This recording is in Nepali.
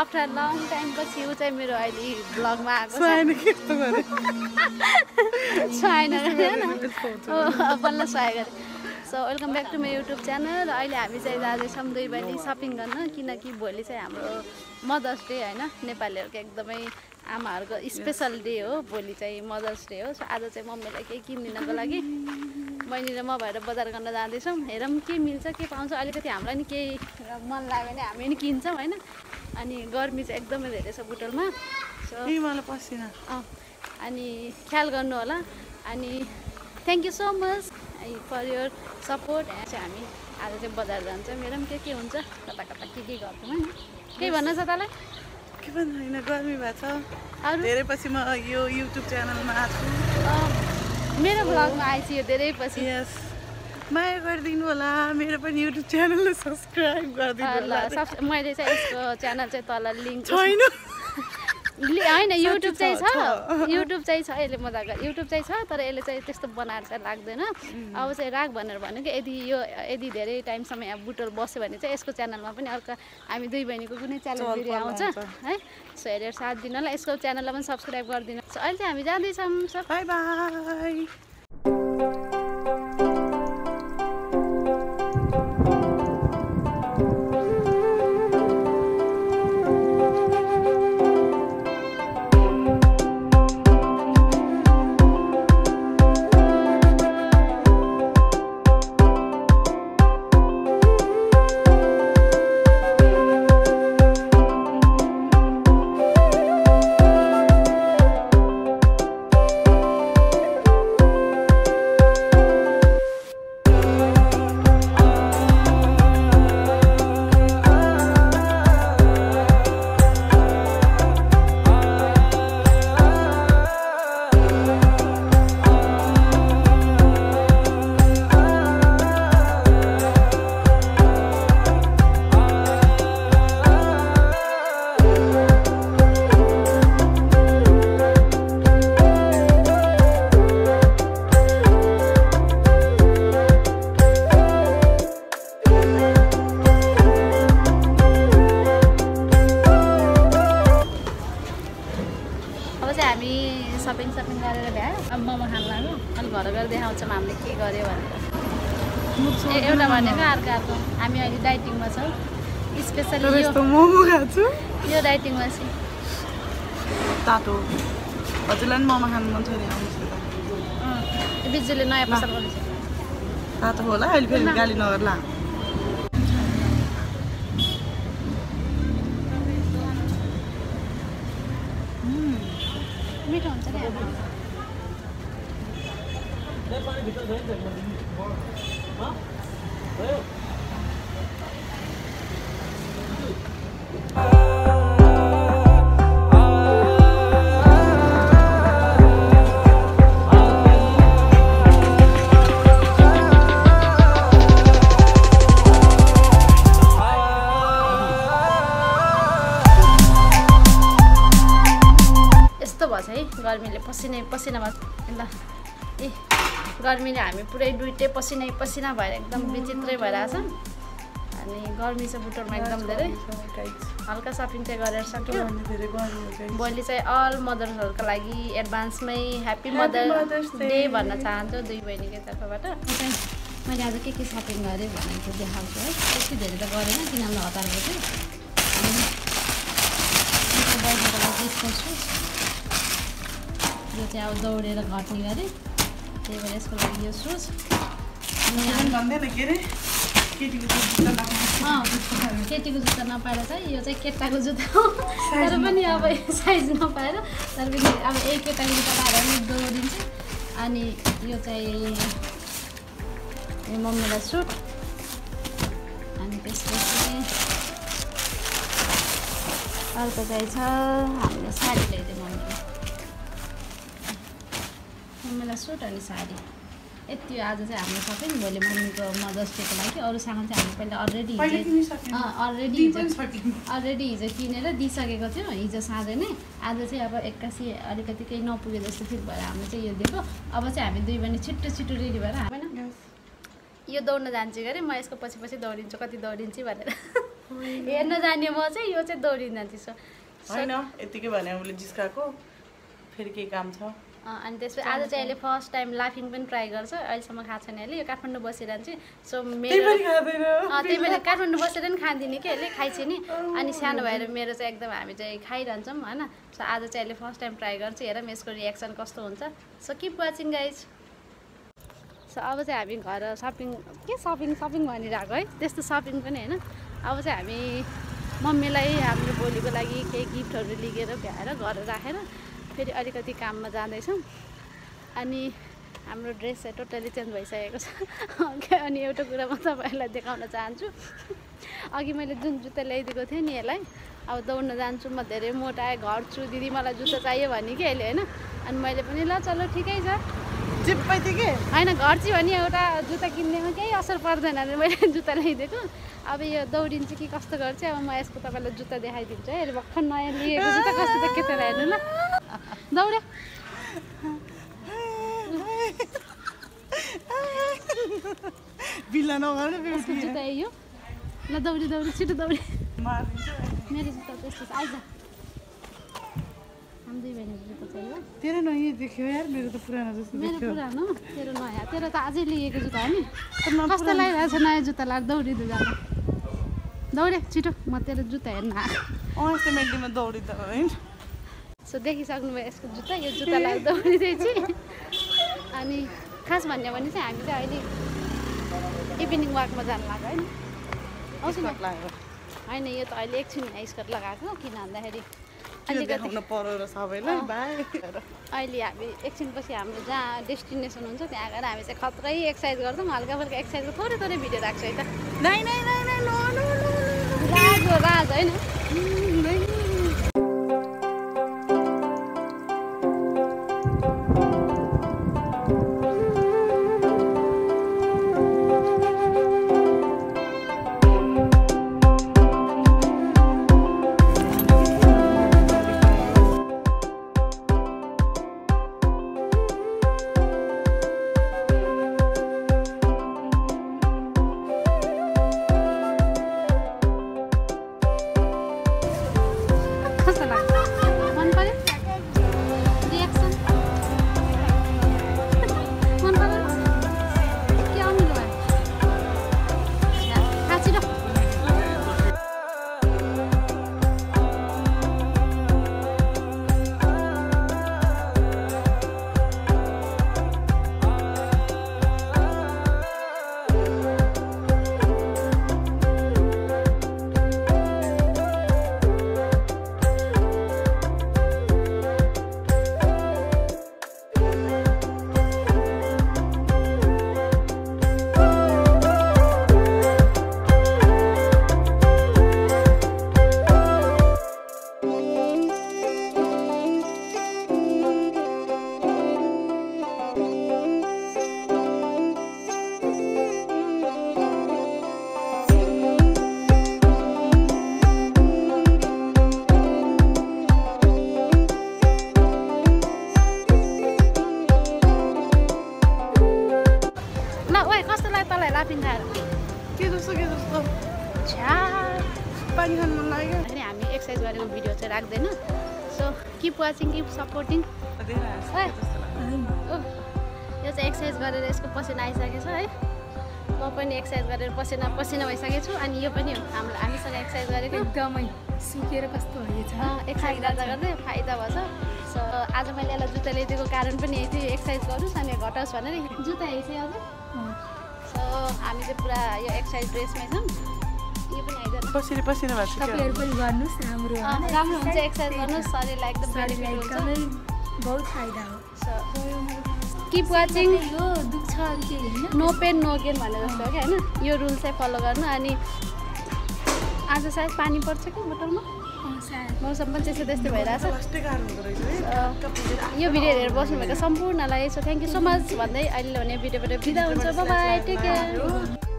आफ्टर लङ टाइम पछि ऊ चाहिँ मेरो अहिले ब्लगमा आएको छैन बल्ल सहाय गरेँ so welcome back to my YouTube channel अहिले हामी चाहिँ जाँदैछौँ दुई बहिनी सपिङ गर्न किनकि भोलि चाहिँ हाम्रो मदर्स डे होइन नेपालीहरूको एकदमै आमाहरूको स्पेसल डे हो भोलि चाहिँ मदर्स डे हो सो आज चाहिँ मम्मीलाई केही किनिदिनको लागि बहिनी र म भएर बजार गर्न जाँदैछौँ हेरौँ के मिल्छ के पाउँछ अलिकति हामीलाई नि केही मन लाग्यो भने हामी नि किन्छौँ होइन अनि गर्मी चाहिँ एकदमै धेरै छ बुटोलमा सो अनि ख्याल गर्नु होला अनि thank you so much for your support चाहिँ हामी आज चाहिँ बजार जान्छौँ हेरौँ के हुन्छ कता कता के गर्छौँ होइन केही भन्नु छ तँलाई के भन्नु होइन गर्मी भएको छ धेरै पछि म यो युट्युब च्यानलमा आएको मेरो ब्लगमा आएछु यो धेरै पछि माया गरिदिनु होला मेरो पनि युट्युब च्यानललाई सब्सक्राइब गरिदिनु होला मैले चाहिँ यसको च्यानल चाहिँ तल लिङ्क छैन होइन युट्युब चाहिँ छ यसले मजा गर्छ युट्युब चाहिँ छ तर यसले चाहिँ त्यस्तो बनाएर चाहिँ लाग्दैन अब चाहिँ राख भनेर भनेको यदि धेरै टाइमसम्म यहाँ बुटोल बस्यो भने चाहिँ यसको च्यानलमा पनि अर्को हामी दुई बहिनीको कुनै च्यानल भिडियो आउँछ है सो हेरेर साथ दिनु होला यसको च्यानललाई पनि सब्सक्राइब गरिदिनु सो अहिले चाहिँ हामी जाँदैछौँ बाई बाई सपिङ गरेर भ्यायो अब मोमो खान लाग्यो अनि घर गएर देखाउँछौँ हामीले के गर्यो भनेर एउटा भनेको अर्को हामी अहिले डाइटिङमा छौँ स्पेसली मोमो खान्छु यो डाइटिङमा चाहिँ तातो हजुरलाई पनि मोमो खानु मन छ नि बिजुले नयाँ पसल गर्दैछ तातो होला अहिले फेरि गाली नगर्ला मिठो हुन्छ नि गर्मीले पसिना ल ए गर्मीले हामी पुरै दुइटै पसिना भएर एकदम विचित्रै भइरहेछ अनि गर्मी छ बुटोलमा एकदम धेरै हल्का सपिङ चाहिँ गरेर सक्यो भोलि चाहिँ अल मदर्सहरूको लागि एडभान्समै ह्याप्पी मदर्स डे भन्न चाहन्छु दुई बहिनीको तर्फबाट मैले आज के सपिङ गरेँ भनेर देखाउँछु है त्यति धेरै त गरेन किनभने हतारको थियो बहिनीको लागि सोच्छु यो चाहिँ अब दौडेर घट्ने गरेँ त्यही भएर यसको लागि यो सुज केटीको जुत्ता नपाएर चाहिँ यो चाहिँ केटाको जुत्ता हो तर पनि अब साइज नपाएर तर पनि अब एक केटाको जुत्ता पाएर पनि दौडिन्छ अनि यो चाहिँ मम्मीलाई सुट अनि त्यसपछि अर्को चाहिँ छ हामीले साडी ल्याइदियो मम्मीलाई सुट अनि साडी यति आज चाहिँ हाम्रो सबै भोलि मम्मीको मदर्स डेको लागि अरूसँग चाहिँ हामी पहिला अलरेडी हिजो किनेर दिइसकेको थियौँ हिजो साँझ नै आज चाहिँ अब एक्कासी अलिकति केही नपुगे जस्तो फिल भएर हामीले चाहिँ यो दिएको अब चाहिँ हामी दुई बहिनी छिट्टो रेडी भएर होइन यो दौड्न जान्छु गरे म यसको पछि दौडिन्छु कति दौडिन्छु भनेर हेर्न जाने म चाहिँ यो चाहिँ दौडिन जान्छु होइन यतिकै भने उसले जिस्काएको फेरि केही काम छ अनि त्यसपछि आज चाहिँ अहिले फर्स्ट टाइम लाफिङ पनि ट्राई गर्छ अहिलेसम्म खाएको छैन अहिले यो काठमाडौँ बसिरहन्छ सो मेरो त्यही भएर काठमाडौँ बसेर पनि खाँदिनँ कि अहिले खाइछि नि अनि सानो भएर मेरो चाहिँ एकदम हामी चाहिँ खाइरहन्छौँ होइन सो आज चाहिँ अहिले फर्स्ट टाइम ट्राई गर्छु हेरौँ यसको रियाक्सन कस्तो हुन्छ so keep watching guys so अब चाहिँ हामी घर सपिङ भनिरहेको है त्यस्तो सपिङ पनि होइन अब चाहिँ हामी मम्मीलाई हाम्रो भोलिको लागि केही गिफ्टहरू लिएर भ्याएर घर राखेर फेरि अलिकति काममा जाँदैछौँ अनि हाम्रो ड्रेस चाहिँ टोटली चेन्ज भइसकेको छ अनि एउटा कुरा म तपाईँहरूलाई देखाउन चाहन्छु अघि मैले जुन जुत्ता ल्याइदिएको थिएँ नि यसलाई अब दौड्न जान्छु म धेरै मोटाएँ घट्छु दिदी मलाई जुत्ता चाहियो भने कि अहिले होइन अनि मैले पनि ल चलो ठिकै छ चिप्पै थियो कि होइन घट्छु भने एउटा जुत्ता किन्नेमा केही असर पर्दैन भने मैले जुत्ता ल्याइदिएको अब यो दौडिन्छ कि कस्तो गर्छ अब म यसको तपाईँलाई जुत्ता देखाइदिन्छु है अहिले भर्खर नयाँ लिएको जुत्ता कस्तो त के त हेर्नु ल दौडे बिल्ला नगर्नु जुत्ता यो ल दौडी छिटो दौडी मेरो जुत्ता त्यस्तो छ आइज हामी दुई बहिनी जुत्ता चाहिँ ल तेरो नयाँ देख्यो यार मेरो त पुरानो जस्तो मेरो पुरानो तेरो नयाँ तेरो त अझै लिएको जुत्ता हो नि कस्तो लागिरहेको छ नयाँ जुत्ता लाएर दौडिँदै जाँदा दौडे छिटो म तेरो जुत्ता हेर्न यस्तो मेन्टीमा दौडिँदा होइन सो देखिसक्नुभयो यसको जुत्ता यो जुत्ता लाएर दौडिँदैछु अनि खास भन्यो भने चाहिँ हामी चाहिँ अहिले इभिनिङ वाकमा जानु लाग्यो होइन आउँछ नि होइन यो त अहिले एकछिन स्कर्ट लगाएको किन भन्दाखेरि अहिले हामी एकछिनपछि हाम्रो जहाँ डेस्टिनेसन हुन्छ त्यहाँ गएर हामी चाहिँ खत्रै एक्सर्साइज गर्छौँ हल्का फुल्का एक्सर्साइजको थोरै भिडियो राख्छु है त राज होइन हामी एक्सर्साइज गरेको भिडियो चाहिँ राख्दैन so keep watching keep supporting यो चाहिँ एक्सर्साइज गरेर यसको पसिना आइसकेको छ है म पनि एक्सर्साइज गरेर पसिना भइसकेको छु अनि यो पनि हामीसँग एक्सर्साइज गरेको एकदमै सुकेर कस्तो भएछ एक्सर्साइज गर्दा गर्दै फाइदा भएछ सो आज मैले यसलाई जुत्ता ल्याइदिएको कारण पनि यही थियो एक्सर्साइज गरोस् अनि घटाओस् भनेर जुत्ता हेर्छ अझ सो हामी चाहिँ पुरा यो एक्सर्साइज ड्रेसमै छौँ यो पनि आइदिनु पसिना भएको तपाईहरु पनि गर्नुस् राम्रो हुन्छ एक्सर्साइज गर्नुस् शरीरलाई एकदम बेनिफिट हुन्छ बहुत फाइदा हो सो किप वाचिङ यो दुख्छ के हैन नो पेन नो गेन भने जस्तो हो कि हैन यो रुल चाहिँ फलो गर्नु अनि आज सायद पानी पर्छ कि बोतलमा मौसम पनि त्यस्तै भइरहेछ यो भिडियो हेरेर बस्नुभएको सम्पूर्णलाई so thank you so much भन्दै अहिले भने भिडियोबाट बिदा हुन्छ बाइ बाइ टेक केयर